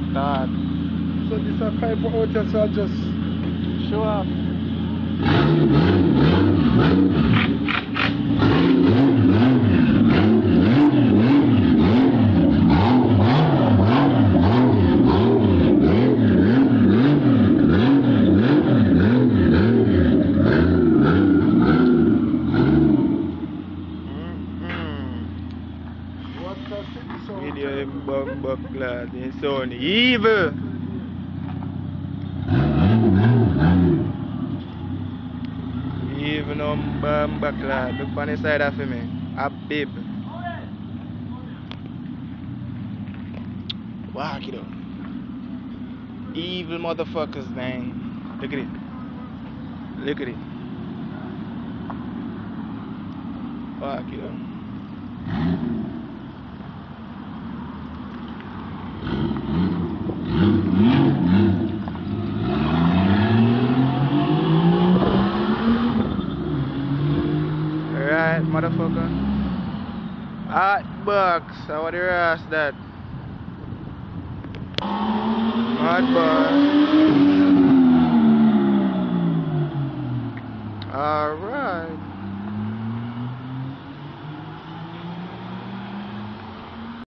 Start. So this a kind for out here, so I just Show up. what's that thing? So Video him bum buck lad. He sound evil. Evil bum buck lad. Look on the side of me. A bib. Walk it up. Evil motherfuckers, man. Look at it. Look at it. Walk it up. Alright, motherfucker. Hot box. How are the rest that? Hot box.